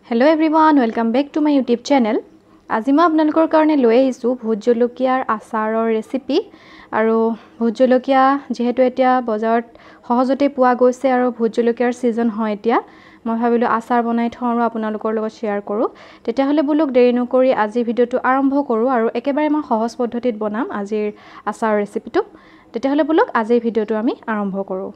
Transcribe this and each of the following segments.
Hello everyone, welcome back to my YouTube channel. আজি মই আপোনালোকৰ কাৰণে লৈ আহিছো ভোট জলকীয়াৰ আচাৰৰ ৰেচিপি আৰু ভোট জলকীয়া যেহেতু এতিয়া বজাৰত সহজতে পোৱা গৈছে আৰু ভোট জলকীয়াৰ সিজন হয় এতিয়া মই ভাবিলো আচাৰ বনাই থওঁ আৰু আপোনালোকৰ লগত শেয়াৰ কৰো তেতিয়া হলে বুলক দেৰি নকৰি আজি ভিডিওটো আৰম্ভ কৰো আৰু একেবাৰে মই সহজ পদ্ধতিত বনাম আজিৰ আচাৰ ৰেচিপিটো তেতিয়া হলে বুলক আজিৰ ভিডিওটো আমি আৰম্ভ কৰো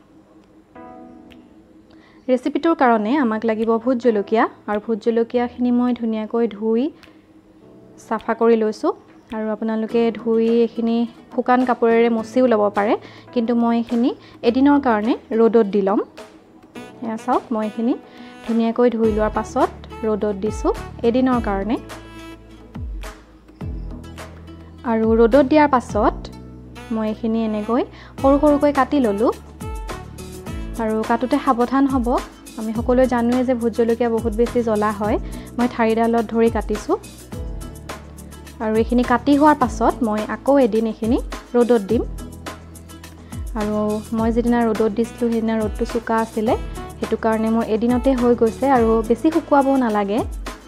ৰেচিপিটোৰ কাৰণে আমাক লাগিব ভোট জলকীয়া আৰু ভোট জলকীয়াখিনি মই ধুনিয়াকৈ ধুই সাফা কৰি লৈছো আৰু আপোনালোকে ধুই এখিনি শুকান কাপোৰেৰে মচিও লব পাৰে কিন্তু মই এখিনি এদিনৰ কাৰণে ৰ'দত দিলম এয়া চাওক মই এখিনি ধুনিয়াকৈ ধুই লোৱাৰ পাছত ৰ'দত দিছো এদিনৰ কাৰণে আৰু ৰ'দত দিয়াৰ পাছত মই এখিনি এনেকৈ সৰু সৰুকৈ কাটি ললো আৰু কাটোতে সাৱধান হ'ব আমি সকলোৱে জানোৱে যে ভোট জলকীয়া বহুত বেছি জ্বলা হয় মই ঠাৰিডালত ধৰি কাটিছো আৰু এখিনি কাটি হোৱাৰ পাছত মই আকৌ এদিন এখিনি ৰ'দত দিম আৰু মই যেদিনা ৰ'দত দিছিলো হেদিনা ৰ'দটো সুকা আছিল হেতু কাৰণে মোৰ এদিনতে হৈ গৈছে আৰু বেছি শুকুৱাব নালাগে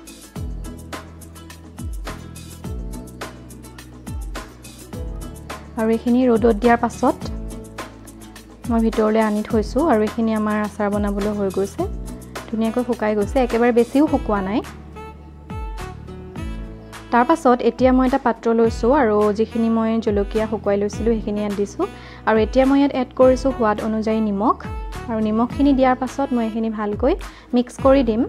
আৰু এখিনি ৰ'দত দিয়াৰ পাছত মই ভিতৰলৈ আনি থৈছো আৰু এখিনি আমাৰ আচাৰ বনাবলৈ হৈ গৈছে ধুনিয়াকৈ শুকাই গৈছে একেবাৰে বেছিও শুকুৱা নাই তাৰ পাছত এতিয়া মই এটা পাত্ৰ লৈছো আৰু যিখিনি মই জলকীয়া শুকুৱাই লৈছিলো হেখিনি ইয়াত দিছো আৰু এতিয়া মই ইয়াত এড কৰিছো সোৱাদ অনুযায়ী নিমখ আৰু নিমখখিনি দিয়াৰ পাছত মই এখিনি ভালকৈ মিক্স কৰি দিম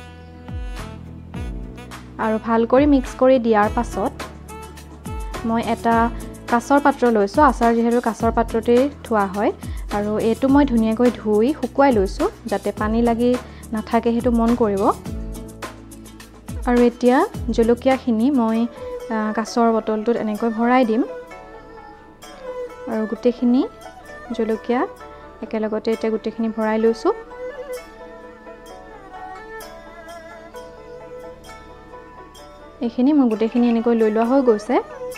আৰু ভালকৈ মিক্স কৰি দিয়াৰ পাছত মই এটা কাঁচৰ পাত্ৰ লৈছো আচাৰ যেহেতু কাঁচৰ পাত্ৰতে থোৱা হয় আৰু এটো মই ধুনিয়াকৈ ধুই শুকুৱাই লৈছো যাতে পানী লাগি নাথাকে হেতু মন কৰিব আৰু এতিয়া জলকীয়াখিনি মই কাঁচৰ বটলটোত এনেকৈ ভৰাই দিম আৰু গুটেখিনি জলকীয়া একেলগতে এটা গুটেখিনি ভৰাই লৈছো এখিনি মই গুটেখিনি এনেকৈ লৈ লোৱা হৈ গৈছে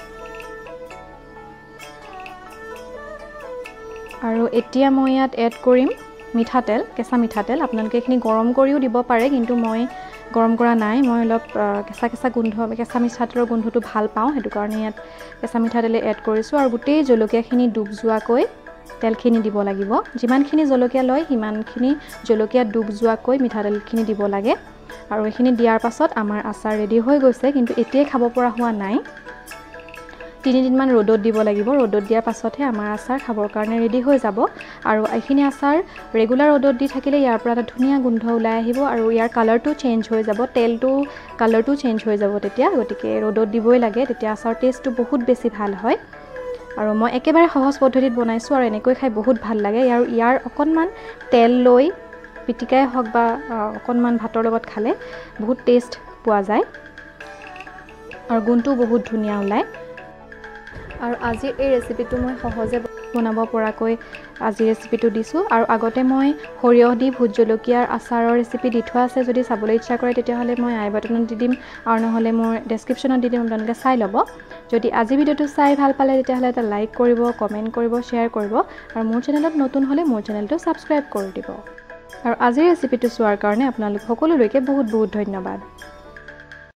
আৰু এতিয়া মই ইয়াত এড কৰিম মিঠাতেল কেঁচা মিঠাতেল আপোনালোকে এখিনি গৰম কৰিও দিব পাৰে কিন্তু মই গৰম কৰা নাই মই অলপ কেঁচা গোন্ধ কেঁচা মিঠাতেলৰ গোন্ধটো ভাল পাওঁ হেতু কাৰণে ইয়াত কেঁচা মিঠাতেলে এড কৰিছো আৰু গুটেই জলকীয়াখিনি ডুব যোৱাকৈ তেলখিনি দিব লাগিব যিমানখিনি জলকীয়া লয় হিমানখিনি জলকীয়া ডুব যোৱাকৈ মিঠাতেলখিনি দিব লাগে আৰু এখিনি দিয়াৰ পাছত আমাৰ আচাৰ ৰেডি হৈ গৈছে কিন্তু এতিয়াই খাব পৰা হোৱা নাই 3 দিন মান ৰ'দত দিব লাগিব ৰ'দত দিয়াৰ পাছতহে আমাৰ আচাৰ খাবৰ কাৰণে ৰেডি হৈ যাব আৰু এইখিনি আচাৰ ৰেগুলাৰ ৰ'দত দি থাকিলে ইয়াৰ পৰা এটা ধুনিয়া গোন্ধ ওলাই আহিব আৰু ইয়াৰ কালাৰটো চেঞ্জ হৈ যাব তেলটো কালাৰটো চেঞ্জ হৈ যাব তেতিয়া গতিকে ৰ'দত দিবই লাগে তেতিয়া আচাৰ টেষ্টটো বহুত বেছি ভাল হয় আৰু মই একেবাৰে সহজ পদ্ধতিত বনাইছো আৰু এনেকৈ খাই বহুত ভাল লাগে আৰু ইয়াৰ অকনমান তেল লৈ পিটিকাই হক বা অকনমান ভাতৰ লগত খালে বহুত টেষ্ট পোৱা যায় আৰু গুণটো বহুত ধুনিয়া ওলাই আৰু আজি এই ৰেচিপিটো মই সহজে বনাব পৰাকৈ আজি ৰেচিপিটো দিছো আৰু আগতে মই সৰিয়হ দি ভোট জলকীয়াৰ আচাৰৰ ৰেচিপি দি থোৱা আছে যদি চাবলৈ ইচ্ছা কৰে তেতিয়া হলে মই আই বাটনত দি দিম আৰু নহলে মোৰ ডেসক্ৰিপচনত দি দিম আপোনালোকে চাই ল'ব যদি আজি ভিডিওটো চাই ভাল পালে তেতিয়া হলে এটা লাইক কৰিব কমেন্ট কৰিব শেয়াৰ কৰিব আৰু মোৰ চেনেলত নতুন হলে মোৰ চেনেলটো সাবস্ক্ৰাইব কৰি দিব আৰু আজিৰ ৰেচিপিটো চোৱাৰ কাৰণে আপোনালোক সকলোলৈকে বহুত বহুত ধন্যবাদ